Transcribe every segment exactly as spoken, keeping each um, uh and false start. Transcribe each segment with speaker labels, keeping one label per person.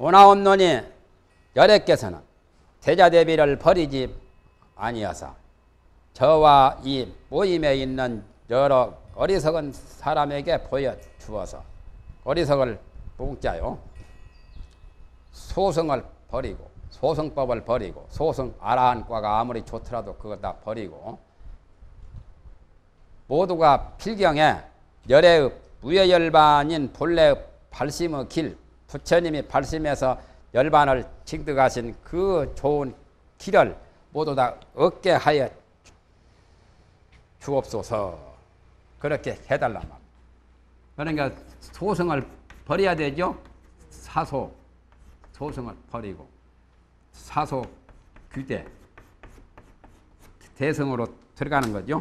Speaker 1: 도나옵노니 여래께서는 대자대비를 버리지 아니하사 저와 이 모임에 있는 여러 어리석은 사람에게 보여주어서 어리석을 뭉자요 소승을 버리고 소승법을 버리고 소승 아라한과가 아무리 좋더라도 그거 다 버리고 모두가 필경에 열애의 무예열반인 본래의 발심의 길 부처님이 발심해서 열반을 징득하신 그 좋은 길을 모두 다 얻게 하여 주옵소서. 그렇게 해달란 말입니다. 그러니까 소승을 버려야 되죠. 사소 소승을 버리고 사소 규대 대승으로 들어가는 거죠.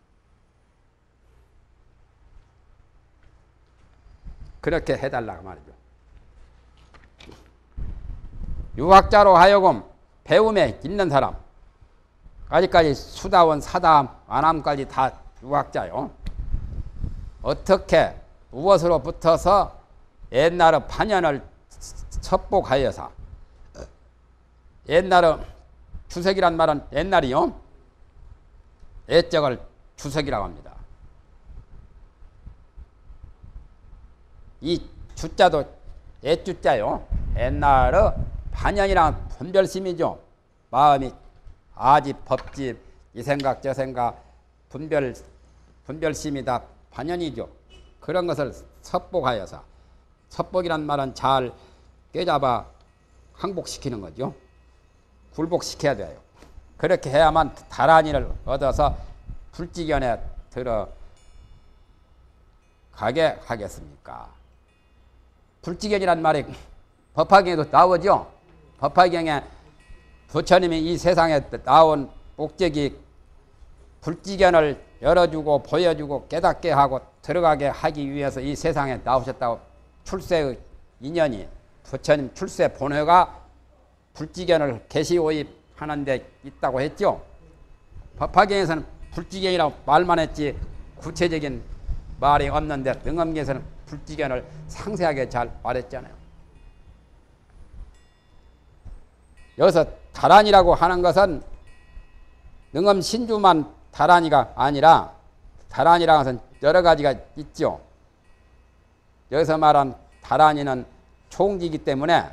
Speaker 1: 그렇게 해달라고 말이죠. 유학자로 하여금 배움에 있는 사람 아직까지 수다원 사다함 안함까지 다 유학자요. 어떻게 무엇으로 붙어서 옛날의 반연을 첩복하여서 옛날의 주석이란 말은 옛날이요 옛적을 주석이라고 합니다. 이 주자도 옛주자요 옛날의 반연이란 분별심이죠. 마음이 아집, 법집, 이 생각, 저 생각, 분별, 분별심이 다 반연이죠. 그런 것을 섭복하여서, 섭복이란 말은 잘 꿰잡아 항복시키는 거죠. 굴복시켜야 돼요. 그렇게 해야만 다란이를 얻어서 불지견에 들어가게 하겠습니까? 불지견이란 말이 법화경에도 나오죠. 법화경에 부처님이 이 세상에 나온 목적이 불지견을 열어주고 보여주고 깨닫게 하고 들어가게 하기 위해서 이 세상에 나오셨다고 출세의 인연이 부처님 출세 본회가 불지견을 계시오입하는 데 있다고 했죠. 법화경에서는 불지견이라고 말만 했지 구체적인 말이 없는데 능엄경에서는 불지견을 상세하게 잘 말했잖아요. 여기서 다란이라고 하는 것은 능엄 신주만 다란이가 아니라 다란이라는 것은 여러 가지가 있죠. 여기서 말한 다란이는 총지이기 때문에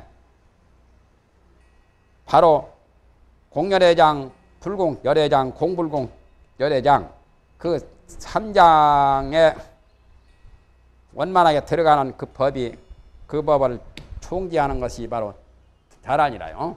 Speaker 1: 바로 공열회장, 불공, 열회장, 공불공, 열회장 그 삼장에 원만하게 들어가는 그 법이 그 법을 총지하는 것이 바로 다란이라요.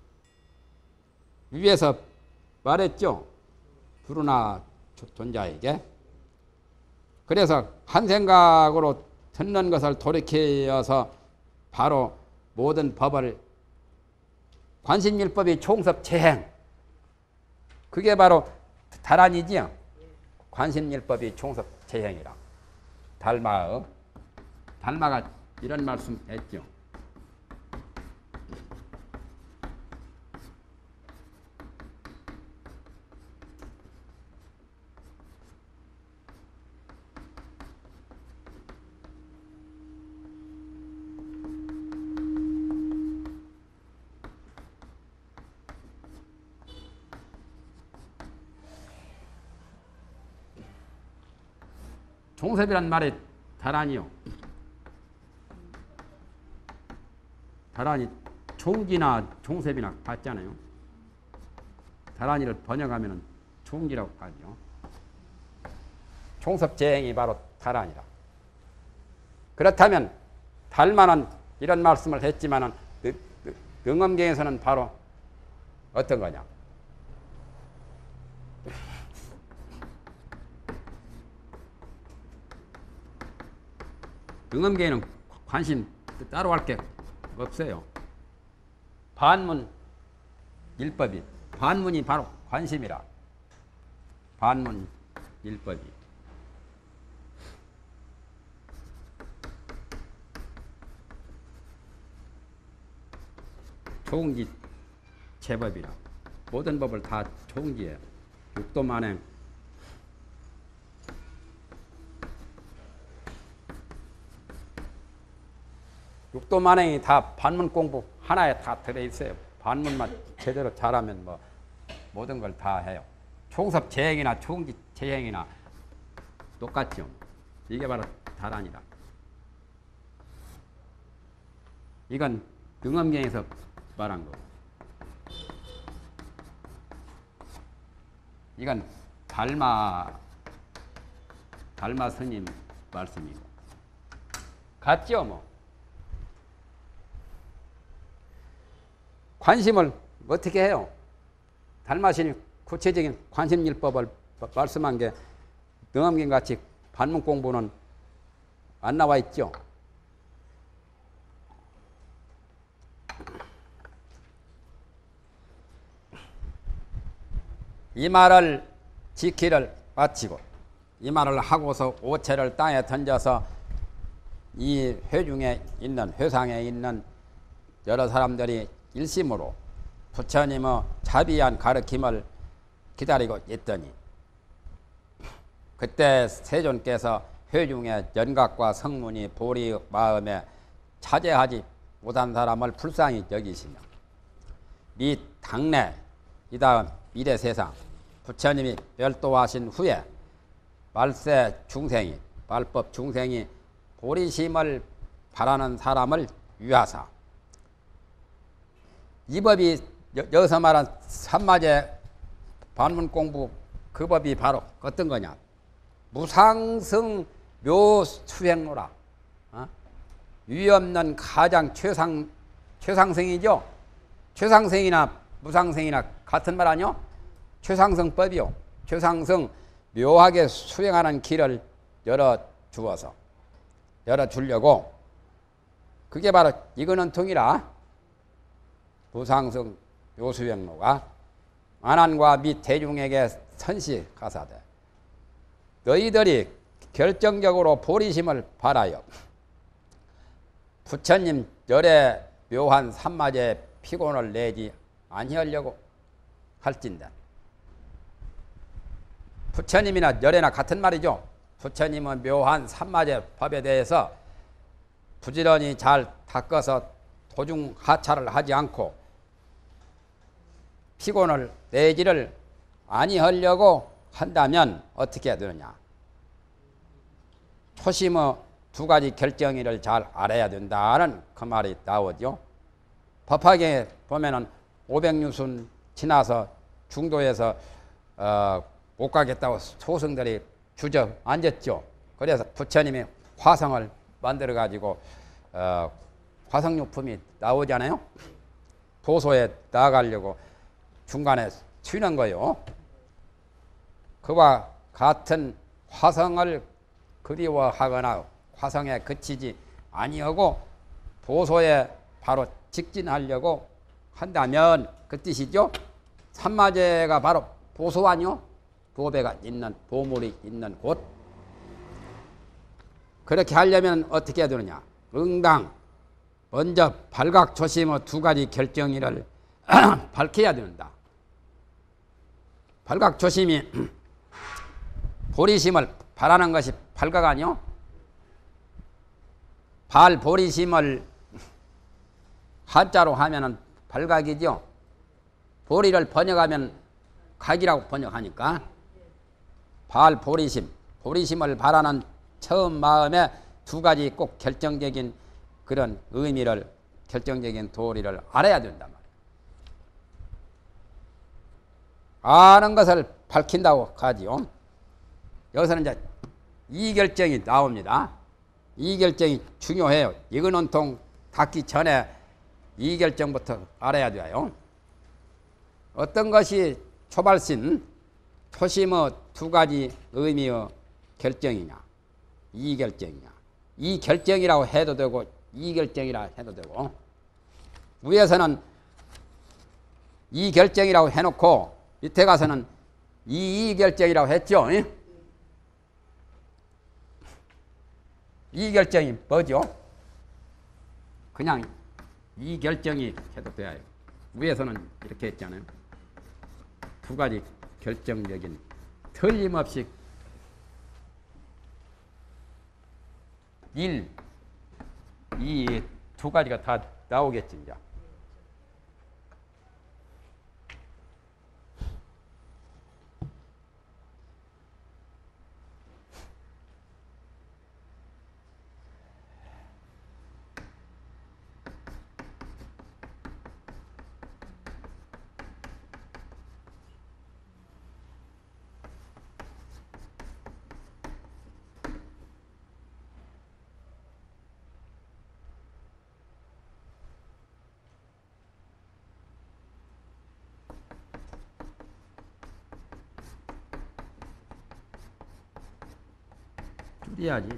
Speaker 1: 위에서 말했죠. 두루나 존자에게. 그래서 한 생각으로 듣는 것을 돌이켜서 바로 모든 법을 관심일법이 총섭체행 그게 바로 다란이지요. 관심일법이 총섭체행이라. 달마의 달마가 이런 말씀 했죠. 종섭이란 말이 다란이요. 다란이 총기나 종섭이나 같잖아요. 다란이를 번역하면 총기라고 하죠. 총섭제행이 바로 다란이라. 그렇다면 달마는 이런 말씀을 했지만은 능엄경에서는 바로 어떤 거냐? 능엄계에는 관심 따로 할 게 없어요. 반문 일법이 반문이 바로 관심이라. 반문 일법이 총지 제법이라. 모든 법을 다 총지해요. 육도만행 육도 만행이 다 반문 공부 하나에 다 들어있어요. 반문만 제대로 잘하면 뭐 모든 걸 다 해요. 총섭 재행이나 총지 재행이나 똑같죠. 이게 바로 다란이다. 이건 능엄경에서 말한 거고, 이건 달마 달마 스님 말씀이고 같죠 뭐. 관심을 어떻게 해요? 달마 스님 구체적인 관심일법을 말씀한 게 능엄경 같이 반문 공부는 안 나와 있죠. 이 말을 지키를 마치고 이 말을 하고서 오체를 땅에 던져서 이 회중에 있는 회상에 있는 여러 사람들이 일심으로 부처님의 자비한 가르침을 기다리고 있더니 그때 세존께서 회중의 연각과 성문이 보리 마음에 차제하지 못한 사람을 불쌍히 여기시며 미 당내 이 다음 미래 세상 부처님이 별도하신 후에 말세 중생이 말법 중생이 보리심을 바라는 사람을 위하사 이 법이 여, 여기서 말한 삼마제 반문 공부 그 법이 바로 어떤 거냐? 무상승 묘수행로라. 어? 위없는 가장 최상 최상승이죠. 최상승이나 무상승이나 같은 말 아니요? 최상승법이요. 최상승 묘하게 수행하는 길을 열어 주어서 열어 주려고 그게 바로 이거는 통이라 무상승 묘수행로가 안한과 및 대중에게 선시가사되 너희들이 결정적으로 보리심을 바라여 부처님 열에 묘한 삼마제 피곤을 내지 아니하려고 할진다. 부처님이나 열애나 같은 말이죠. 부처님은 묘한 삼마제 법에 대해서 부지런히 잘 닦아서 도중 하차를 하지 않고 피곤을 내지를 아니하려고 한다면 어떻게 해야 되느냐? 초심의 두 가지 결정의를 잘 알아야 된다는 그 말이 나오죠. 법화경에 보면은 오백유순 지나서 중도에서 어, 못 가겠다고 소승들이 주저 앉았죠. 그래서 부처님이 화성을 만들어 가지고 어, 화성유품이 나오잖아요. 도소에 나가려고 중간에 쉬는 거요. 그와 같은 화성을 그리워하거나 화성에 그치지 아니하고 도소에 바로 직진하려고 한다면 그 뜻이죠. 삼마제가 바로 보소 아니요? 보배가 있는 보물이 있는 곳. 그렇게 하려면 어떻게 해야 되느냐? 응당 먼저 발각조심의 두 가지 결정의를 밝혀야 된다. 발각조심이 보리심을 바라는 것이 발각 아니요? 발보리심을 한자로 하면은 발각이죠. 보리를 번역하면 각이라고 번역하니까 발보리심, 보리심을 바라는 처음 마음에 두 가지 꼭 결정적인 그런 의미를 결정적인 도리를 알아야 된단 말이에요. 아는 것을 밝힌다고 하지요. 여기서는 이제 이결정이 나옵니다. 이결정이 중요해요. 이거는 통 닿기 전에 이결정부터 알아야 돼요. 어떤 것이 초발신, 초심의 두 가지 의미의 결정이냐, 이결정이냐. 이결정이라고 해도 되고 이결정이라 해도 되고 위에서는 이결정이라고 해놓고 밑에 가서는 이결정이라고 했죠. 이결정이 뭐죠? 그냥 이결정이 해도 돼요. 위에서는 이렇게 했잖아요. 두 가지 결정적인 틀림없이 일, 이 두 가지가 다 나오겠지 이제. 줄여야지.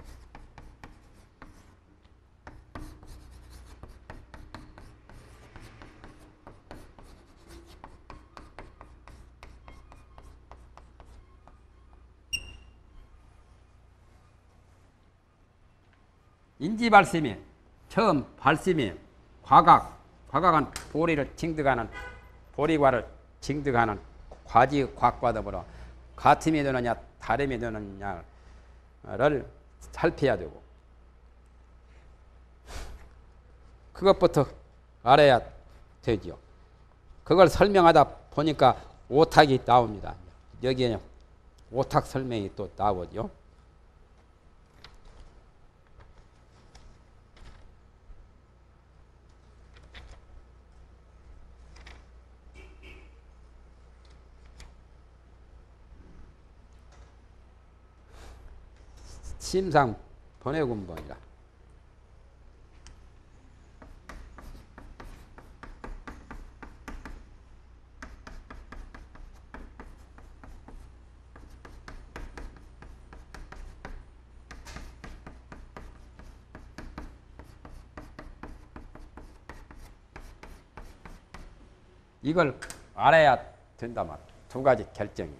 Speaker 1: 인지 발심이 처음 발심이 과각, 과각은 보리를 징득하는 보리과를 징득하는 과지 곽과 더불어 같음이 되느냐 다름이 되느냐를 살펴야 되고 그것부터 알아야 되죠. 그걸 설명하다 보니까 오탁이 나옵니다. 여기에 오탁 설명이 또 나오죠. 심상 번외군본이라. 이걸 알아야 된다 말. 두 가지 결정이.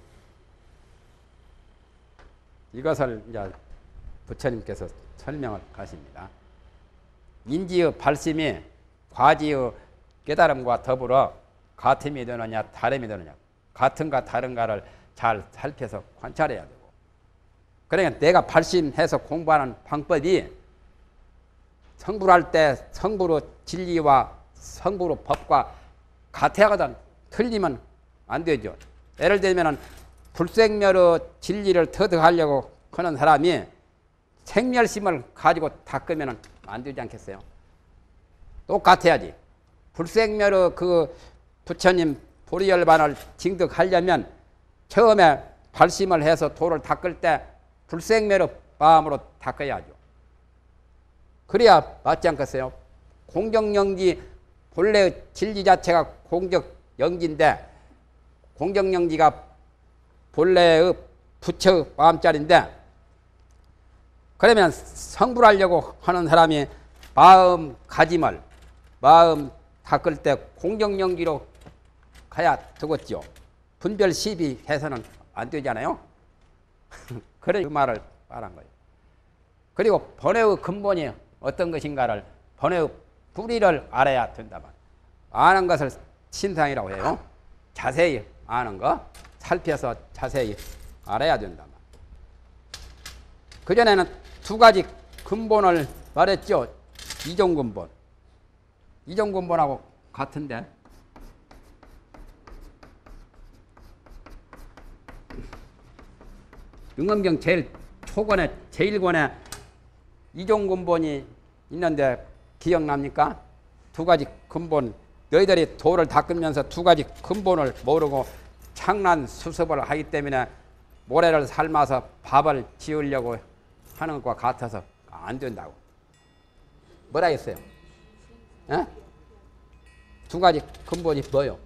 Speaker 1: 이것을 이제 부처님께서 설명을 하십니다. 인지의 발심이 과지의 깨달음과 더불어 같음이 되느냐 다름이 되느냐 같은가 다른가를 잘 살펴서 관찰해야 되고 그러니까 내가 발심해서 공부하는 방법이 성불할 때 성불의 진리와 성불의 법과 같아야거든 틀리면 안 되죠. 예를 들면 불생멸의 진리를 터득하려고 하는 사람이 생멸심을 가지고 닦으면 안 되지 않겠어요? 똑같아야지. 불생멸의 그 부처님 보리열반을 징득하려면 처음에 발심을 해서 도를 닦을 때 불생멸의 마음으로 닦아야죠. 그래야 맞지 않겠어요? 공정영지 본래의 진리 자체가 공정영지인데 공정영지가 본래의 부처의 마음자리인데 그러면 성불하려고 하는 사람이 마음 가짐을 마음 닦을 때 공정영지로 가야 되겠죠. 분별 시비해서는 안 되잖아요. 그래 그 말을 말한 거예요. 그리고 번뇌의 근본이 어떤 것인가를 번뇌의 뿌리를 알아야 된다만 아는 것을 신상이라고 해요. 자세히 아는 거 살펴서 자세히 알아야 된다만 그전에는 두 가지 근본을 말했죠. 이종 근본. 이종 근본하고 같은데 응엄경 제일 초권에 제일 권에 이종 근본이 있는데 기억납니까? 두 가지 근본. 너희들이 도를 닦으면서 두 가지 근본을 모르고 창난 수습을 하기 때문에 모래를 삶아서 밥을 지으려고 하는 것과 같아서 안 된다고. 뭐라 했어요? 에? 두 가지 근본이 뭐요?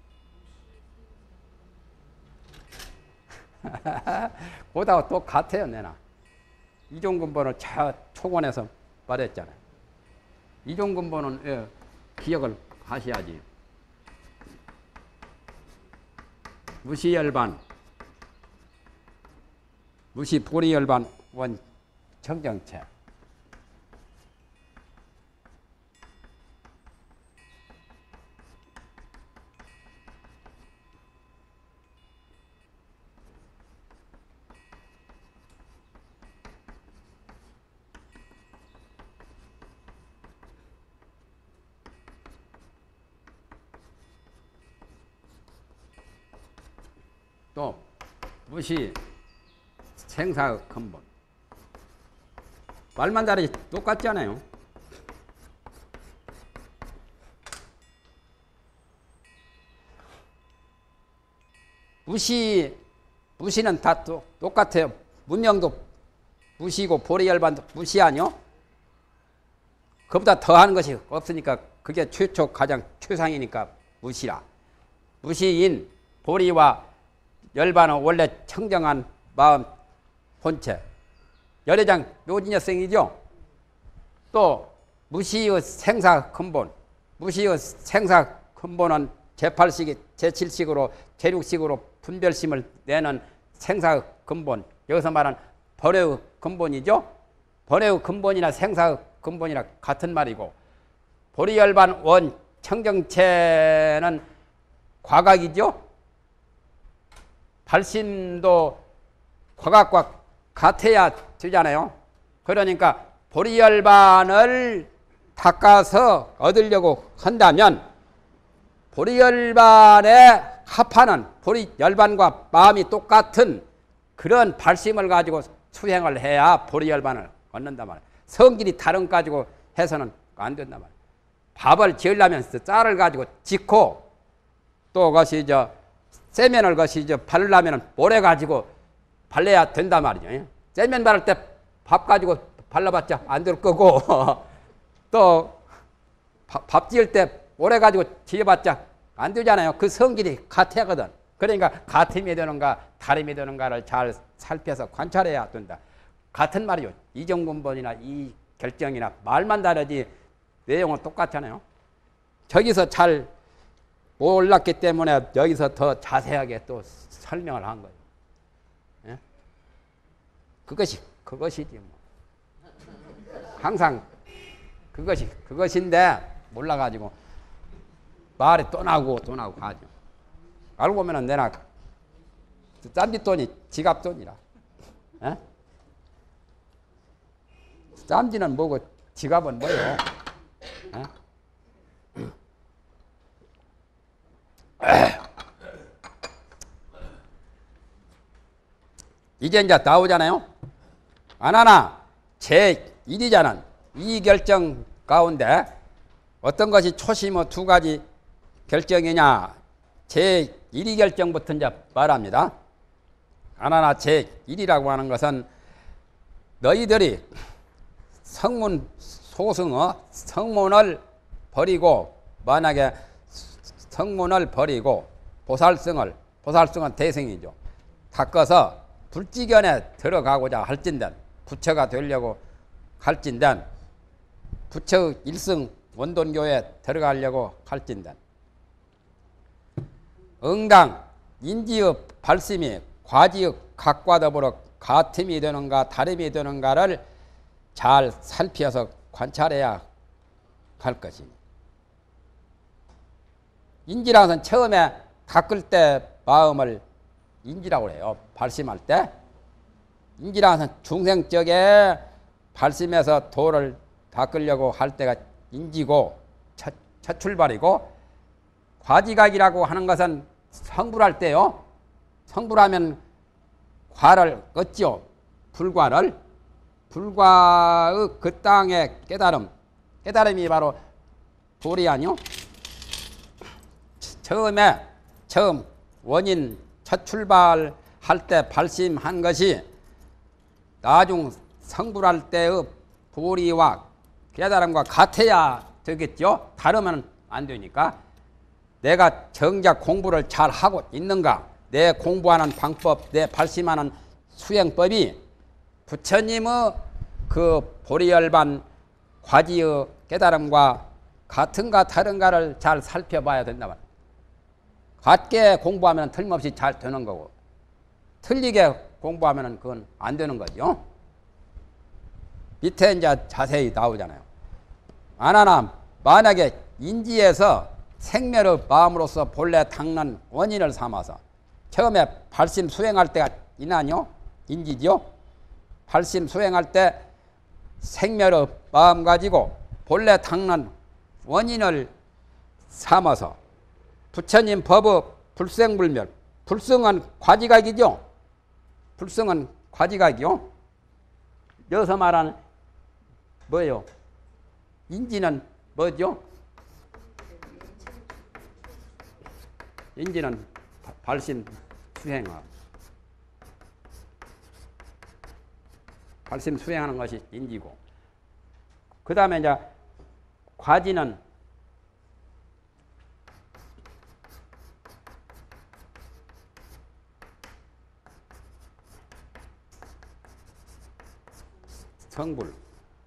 Speaker 1: 그거하고 똑같아요, 내나. 이종 근본을 저 초권에서 말했잖아요. 이종 근본은 예, 기억을 하셔야지. 무시열반, 무시 보리열반 원 청정체. 또 무시 생사 근본. 말만 다르지 똑같지 않아요? 무시, 무시는 다 또, 똑같아요. 문명도 무시고 보리열반도 무시 아니요? 그보다 더하는 것이 없으니까 그게 최초 가장 최상이니까 무시라. 무시인 보리와 열반은 원래 청정한 마음 본체. 열애장 묘진여성이죠. 또 무시의 생사 근본. 무시의 생사 근본은 제팔 식, 제칠 식으로, 제육 식으로 분별심을 내는 생사 근본. 여기서 말하는 벌의 근본이죠. 벌의 근본이나 생사 근본이나 같은 말이고, 보리열반 원 청정체는 과각이죠. 발심도 과각과 같아야 되잖아요. 그러니까 보리열반을 닦아서 얻으려고 한다면 보리열반에 합하는 보리열반과 마음이 똑같은 그런 발심을 가지고 수행을 해야 보리열반을 얻는단 말이에요. 성질이 다른 가지고 해서는 안 된단 말이에요. 밥을 지으려면 쌀을 가지고 짓고 또 그것이 저 세면을 것이 저 바르려면 모래 가지고 발라야 된단 말이죠. 세면 바를 때 밥 가지고 발라봤자 안 될 거고 또 밥 지을 때 모래 가지고 지어봤자 안 되잖아요. 그 성질이 같아거든. 그러니까 같음이 되는가 다름이 되는가를 잘 살펴서 관찰해야 된다. 같은 말이요. 이정근본이나 이 결정이나 말만 다르지 내용은 똑같잖아요. 저기서 잘 몰랐기 때문에 여기서 더 자세하게 또 설명을 한 거예요. 예? 그것이 그것이지 뭐. 항상 그것이 그것인데 몰라가지고 말이 또 나오고 또 나오고 하죠. 알고 보면은 내나 짬짓돈이 지갑돈이라. 예? 짬지는 뭐고 지갑은 뭐예요? 예? 이제 이제 나오잖아요. 안 하나 제일이자는 이 결정 가운데 어떤 것이 초심의 두 가지 결정이냐. 제일이 결정부터 이제 말합니다. 안 하나 제일이라고 하는 것은 너희들이 성문 소승의 성문을 버리고 만약에 성문을 버리고 보살성을 보살성은 대승이죠. 닦아서 불지견에 들어가고자 할진된 부처가 되려고 할진된 부처 일승 원돈교에 들어가려고 할진된 응당 인지의 발심이 과지의 각과 더불어 같음이 되는가 다름이 되는가를 잘 살펴서 관찰해야 할 것이니 인지라는 것은 처음에 닦을 때 마음을 인지라고 해요. 발심할 때. 인지라는 것은 중생적에 발심해서 도를 닦으려고 할 때가 인지고 첫, 첫 출발이고 과지각이라고 하는 것은 성불할 때요. 성불하면 과를 얻죠. 불과를. 불과의 그 땅의 깨달음. 깨달음이 바로 도리 아니요? 처음에 처음 원인 첫 출발할 때 발심한 것이 나중 성불할 때의 도리와 깨달음과 같아야 되겠죠. 다르면 안 되니까. 내가 정작 공부를 잘 하고 있는가, 내 공부하는 방법, 내 발심하는 수행법이 부처님의 그 보리열반 과지의 깨달음과 같은가 다른가를 잘 살펴봐야 된다 말이야. 같게 공부하면 틀림없이 잘 되는 거고 틀리게 공부하면 그건 안 되는 거죠. 밑에 이제 자세히 나오잖아요. 안 하나 만약에 인지에서 생멸의 마음으로서 본래 닦는 원인을 삼아서 처음에 발심 수행할 때가 있나요? 인지죠. 발심 수행할 때 생멸의 마음 가지고 본래 닦는 원인을 삼아서 부처님 법의 불생불멸, 불성은 과지각이죠. 불성은 과지각이요. 여기서 말하는 뭐예요? 인지는 뭐죠? 인지는 발심 수행어. 발심 수행하는 것이 인지고. 그 다음에 이제 과지는 성불,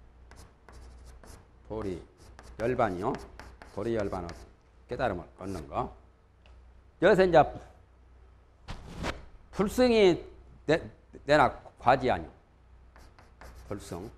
Speaker 1: 도리, 열반이요. 도리, 열반은 깨달음을 얻는 거. 여기서 이제 불성이 내, 내나 과지 아니요. 불성.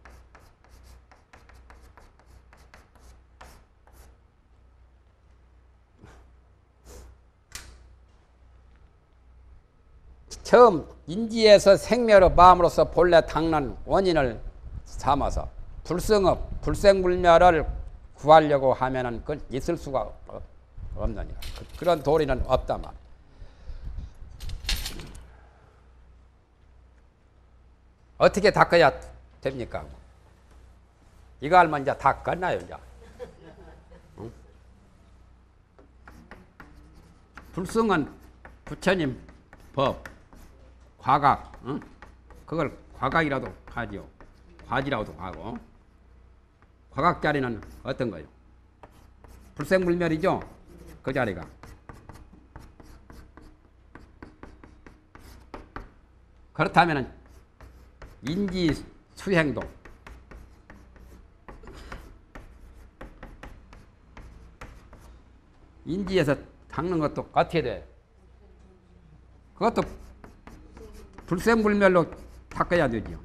Speaker 1: 처음 인지에서 생멸의 마음으로서 본래 닦는 원인을 삼아서 불성업, 불생불멸을 구하려고 하면은 그건 있을 수가 없느니라. 그런 도리는 없단 말이야. 어떻게 닦아야 됩니까? 이거 알면 이제 다 끝나요, 이제. 응? 불성은 부처님 법, 과각, 응? 그걸 과각이라도 하죠. 과지라고도 하고. 과각 자리는 어떤 거요? 불생불멸이죠? 그 자리가. 그렇다면 인지 수행도 인지에서 닦는 것도 어떻게 돼? 그것도 불생불멸로 닦아야 되죠.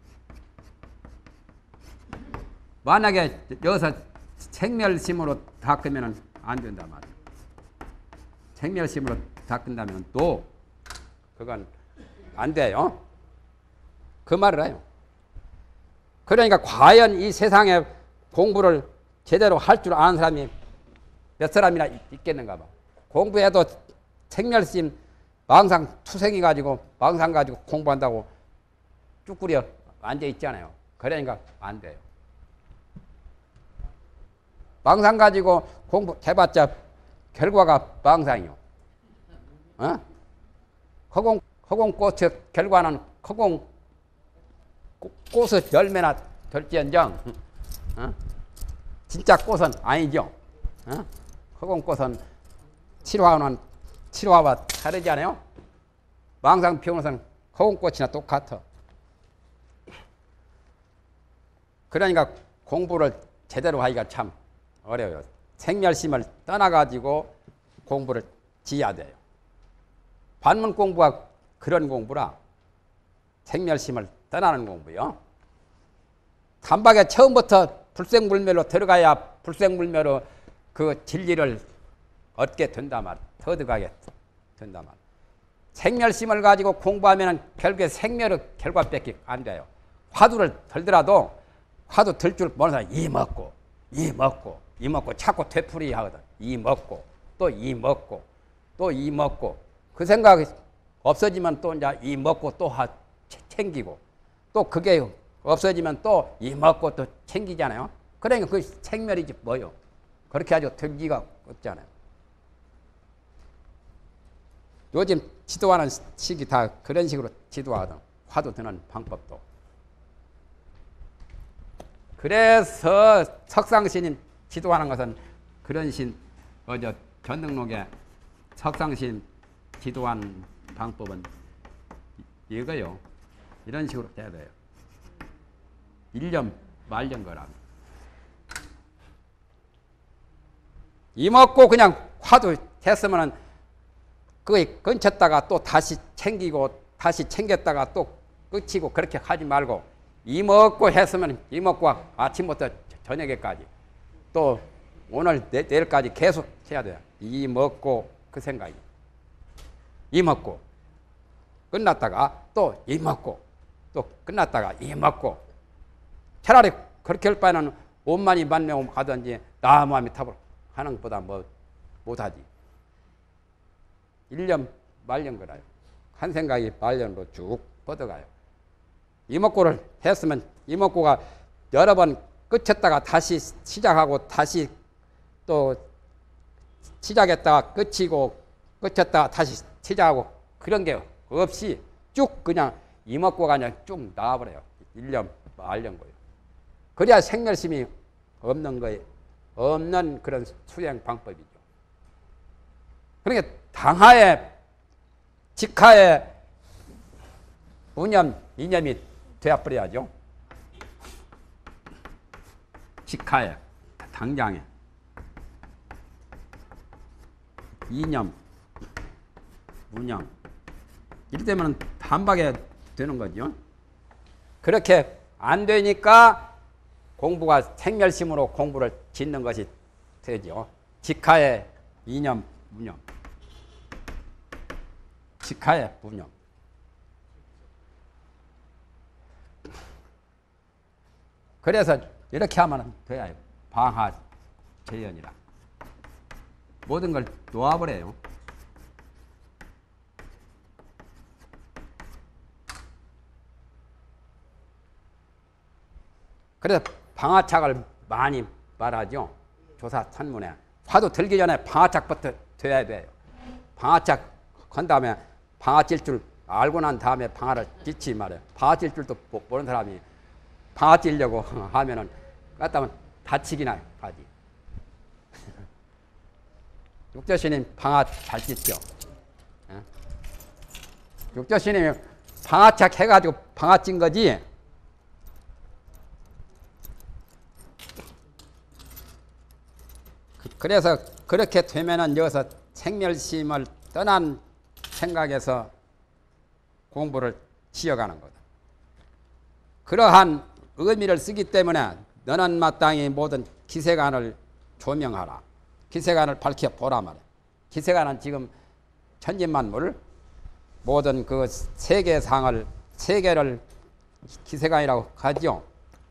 Speaker 1: 만약에 여기서 생멸심으로 닦으면 안 된단 말이에요. 생멸심으로 닦는다면 또 그건 안 돼요. 그 말을 해요. 그러니까 과연 이 세상에 공부를 제대로 할 줄 아는 사람이 몇 사람이나 있겠는가 봐. 공부해도 생멸심 망상 투생이 가지고 망상 가지고 공부한다고 쭈꾸려 앉아 있잖아요. 그러니까 안 돼요. 망상 가지고 공부해봤자 결과가 망상이요. 어? 허공, 허공꽃의 결과는 허공 꽃의 열매나 될지언정 어? 진짜 꽃은 아니죠. 어? 허공꽃은 칠화는 칠화와 다르지 않아요? 망상 피우는 것은 허공꽃이나 똑같아. 그러니까 공부를 제대로 하기가 참 어려워요. 생멸심을 떠나가지고 공부를 지어야 돼요. 반문 공부가 그런 공부라. 생멸심을 떠나는 공부요. 단박에 처음부터 불생불멸로 들어가야 불생불멸로 그 진리를 얻게 된단 말, 터득하게 된단 말. 생멸심을 가지고 공부하면 결국에 생멸의 결과밖에 안 돼요. 화두를 들더라도 화두 들 줄 모르는 사람이 이 먹고 이 먹고 이 먹고 자꾸 되풀이 하거든. 이 먹고 또 이 먹고 또 이 먹고 그 생각이 없어지면 또 이제 이 먹고 또 하, 챙기고 또 그게 없어지면 또 이 먹고 또 챙기잖아요. 그러니까 그 생멸이지 뭐요. 그렇게 아주 득기가 없잖아요. 요즘 지도하는 식이 다 그런 식으로 지도하거든. 화두 드는 방법도. 그래서 석상신 지도하는 것은 그런 신, 어저 전등록에 석상신 지도하는 방법은 이거요. 이런 식으로 해야 돼요. 일년 말년 거랍니다. 이 먹고 그냥 화두 했으면은 그거 끊쳤다가 또 다시 챙기고 다시 챙겼다가 또 끝이고 그렇게 하지 말고 이 먹고 했으면 이 먹고 아침부터 저녁에까지 또 오늘 내, 내일까지 계속 해야 돼요. 이 먹고 그 생각이. 이 먹고 끝났다가 또 이 먹고 또 끝났다가 이 먹고 차라리 그렇게 할 바에는 원만히 만명 하든지 나무함이 탑을 하는 것보다 뭐 못하지. 일 년 말년 거라요. 한 생각이 말년으로 쭉 뻗어가요. 이목구를 했으면 이목구가 여러 번 끝쳤다가 다시 시작하고 다시 또 시작했다가 끝이고 끝쳤다가 다시 시작하고 그런 게 없이 쭉 그냥 이목구가 그냥 쭉 나와버려요. 일년 말년 거예요. 그래야 생멸심이 없는 거예요. 없는 그런 수행 방법이죠. 그러니까 당하에 직하에 무념 이념이 되어버려야죠. 직하에 당장에 이념 무념 이럴 때면 단박에 되는 거죠. 그렇게 안 되니까 공부가 생멸심으로 공부를 짓는 것이 되죠. 직하에 이념 무념 직하에 무념 그래서 이렇게 하면 돼요. 방하 재현이라 모든 걸 놓아버려요. 그래서 방화착을 많이 말하죠. 조사 산문에. 화두 들기 전에 방화착부터 돼야 돼요. 방화착 한 다음에 방화 찔 줄 알고 난 다음에 방화를 찔지 말이에요. 방화 찔 줄도 모르는 사람이 방화 찔려고 하면은 갖다면 다치기 나요. 바지. 육조스님 방화 잘 찔죠. 육조스님이 방화착 해가지고 방화 찐 거지. 그래서 그렇게 되면은 여기서 생멸심을 떠난 생각에서 공부를 지어가는 거다. 그러한 의미를 쓰기 때문에 너는 마땅히 모든 기세간을 조명하라. 기세간을 밝혀보라 말이야. 기세간은 지금 천진만물 모든 그 세계상을 세계를 기세간이라고 하죠.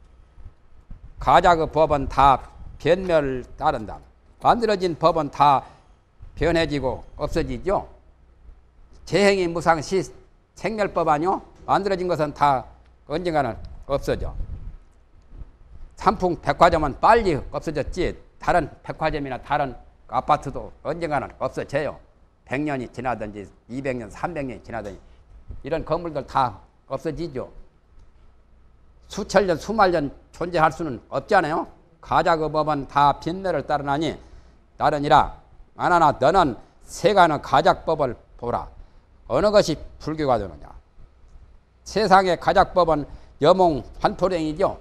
Speaker 1: 가자 그 법은 다 변멸을 따른다. 만들어진 법은 다 변해지고 없어지죠. 재행이 무상시 생멸법 아니요? 만들어진 것은 다 언젠가는 없어져. 삼풍 백화점은 빨리 없어졌지 다른 백화점이나 다른 아파트도 언젠가는 없어져요. 백 년이 지나든지 이백 년, 삼백 년이 지나든지 이런 건물들 다 없어지죠. 수천 년, 수만 년 존재할 수는 없잖아요. 가자 그 법은 다 변멸을 따르나니 따르니라. 만하나 너는 세간의 가작법을 보라. 어느 것이 불교가 되느냐. 세상의 가작법은 여몽 환포령이죠.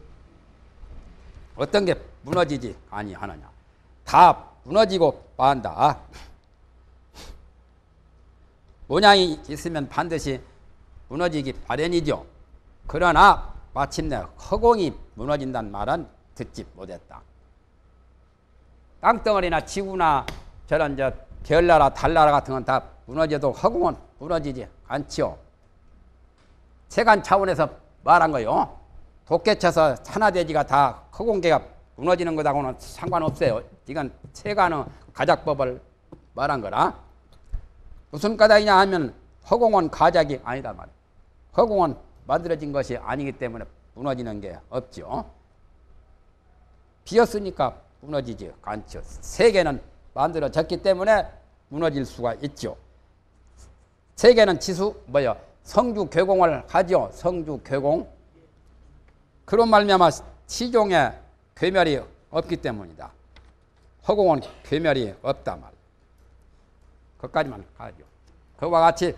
Speaker 1: 어떤 게 무너지지 아니하느냐. 다 무너지고 만다. 모양이 있으면 반드시 무너지기 마련이죠. 그러나 마침내 허공이 무너진다는 말은 듣지 못했다. 땅덩어리나 지구나 저런 저 별나라 달나라 같은 건 다 무너져도 허공은 무너지지 않지요. 세간 차원에서 말한 거요. 도깨쳐서 산화대지가 다 허공계가 무너지는 것하고는 상관없어요. 이건 세간의 가작법을 말한 거라. 무슨 까닭이냐 하면 허공은 가작이 아니다 말이에요. 허공은 만들어진 것이 아니기 때문에 무너지는 게 없죠. 비었으니까 무너지지 않죠. 세계는 만들어졌기 때문에 무너질 수가 있죠. 세계는 지수 뭐요? 성주 괴공을 하죠. 성주 괴공. 그런 말미암아 시종에 괴멸이 없기 때문이다. 허공은 괴멸이 없다 말. 그것까지만 가죠. 그와 같이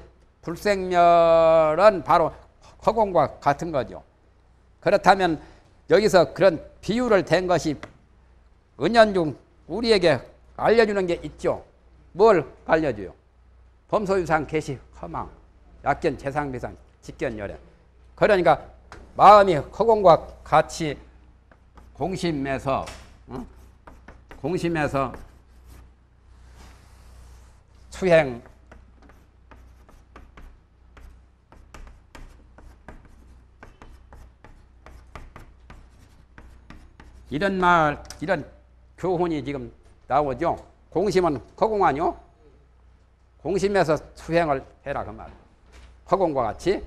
Speaker 1: 불생멸은 바로 허공과 같은 거죠. 그렇다면 여기서 그런 비유를 댄 것이 은연중 우리에게 알려주는 게 있죠. 뭘 알려줘요? 범소유상 개시 허망 약견 재상비상 직견열애. 그러니까 마음이 허공과 같이 공심해서 어? 공심해서 수행 이런 말 이런 교훈이 지금 나오죠. 공심은 허공 아니요? 공심해서 수행을 해라 그 말이야. 허공과 같이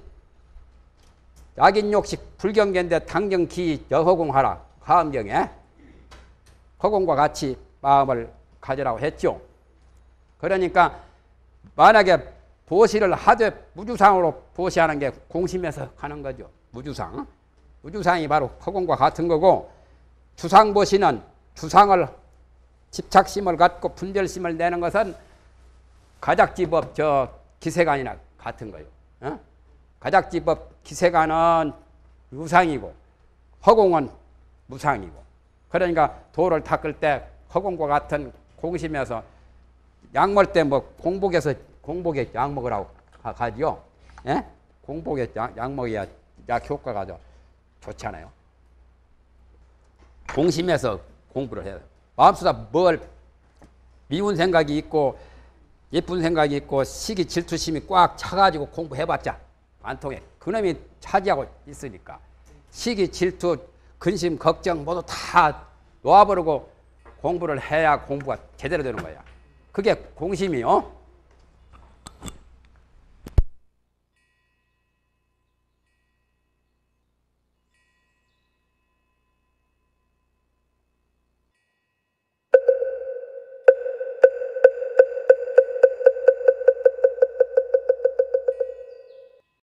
Speaker 1: 약인욕식 불경계인데 당정기 여허공하라 화엄경에 허공과 같이 마음을 가지라고 했죠. 그러니까 만약에 보시를 하되 무주상으로 보시하는 게 공심에서 하는 거죠. 무주상. 무주상이 바로 허공과 같은 거고, 주상보시는 주상을 집착심을 갖고 분별심을 내는 것은 가작지법 저 기세관이나 같은 거예요. 어? 가작지법 기세관은 유상이고 허공은 무상이고, 그러니까 도를 닦을 때 허공과 같은 공심에서 약 먹을 때 뭐 공복에서 공복에 약 먹으라고 가지요. 예? 공복에 약, 약 먹어야 약 효과가 더 좋잖아요. 공심에서 공부를 해야 돼요. 마음속에 뭘 미운 생각이 있고 예쁜 생각이 있고 시기 질투심이 꽉 차가지고 공부해봤자 안 통해. 그놈이 차지하고 있으니까 시기 질투 근심 걱정 모두 다 놓아버리고 공부를 해야 공부가 제대로 되는 거야. 그게 공심이요.